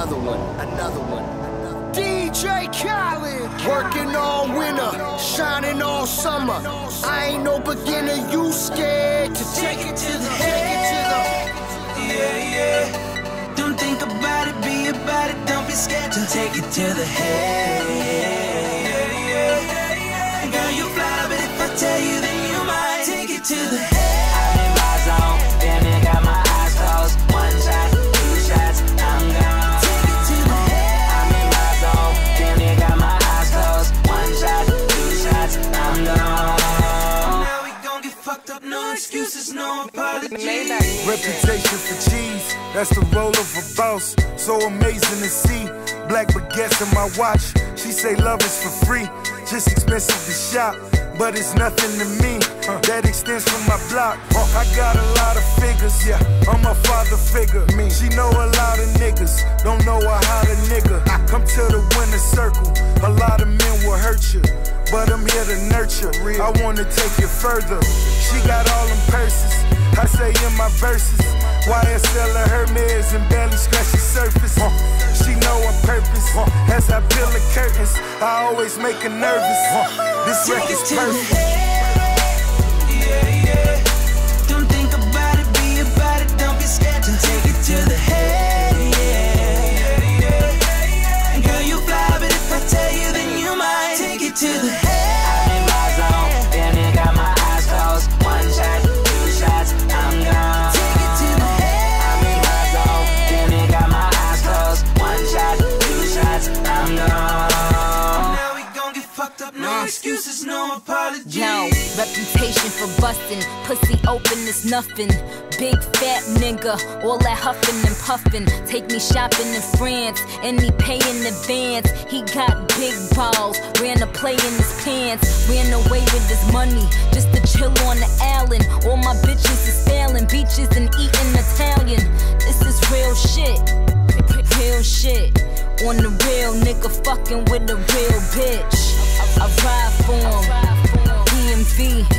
another one, another one. DJ Khaled, working all winter, shining all summer. I ain't no beginner, you scared to take it to the head. Yeah, yeah. Don't think about it, be about it, don't be scared to take it to the head. Yeah, yeah. Girl, you fly, but if I tell you, then you might take it to the head. I'm in my zone, damn near got my eyes closed. One shot, two shots, I'm gone. Take it to the head. I'm in my zone, damn near got my eyes closed. One shot, two shots, I'm gone. Now we gon' get fucked up, no excuses, no apologies. Reputation for cheese, that's the role of a boss. So amazing to see, black baguettes in my watch. She say love is for free, just expensive to shop, but it's nothing to me. That extends from my block. I got a lot of figures, yeah, I'm a father figure. She know a lot of niggas, don't know a how to nigga. Come to the winner circle, a lot of men will hurt you, but I'm here to nurture. I wanna take it further. She got all them purses, I say in my verses, YSL or Hermes and barely scratch the surface. She know her purpose. As I peel the curtains, I always make her nervous. This record's perfect. Yeah, yeah. Don't think about it, be about it, don't be scared to take it to the head. Yeah, yeah. Girl, you fly, but if I tell you, then you might take it to the head. I'm in my zone, damn near got my eyes closed. One shot, two shots, I'm gone. Take it to the head. I'm in my zone, damn near got my eyes closed. One shot, two shots, I'm gone. Now we gon' get fucked up, no excuses, no apologies. Yo, reputation for bustin', pussy open is nothing. Big fat nigga, all that huffin' and puffin'. Take me shopping in France, and he pay in advance. He got big balls, ran a play in his pants. Ran away with his money, just to chill on the island. All my bitches is sailing beaches and eating Italian. This is real shit, real shit. On the real nigga fucking with a real bitch. I ride for him, DMV.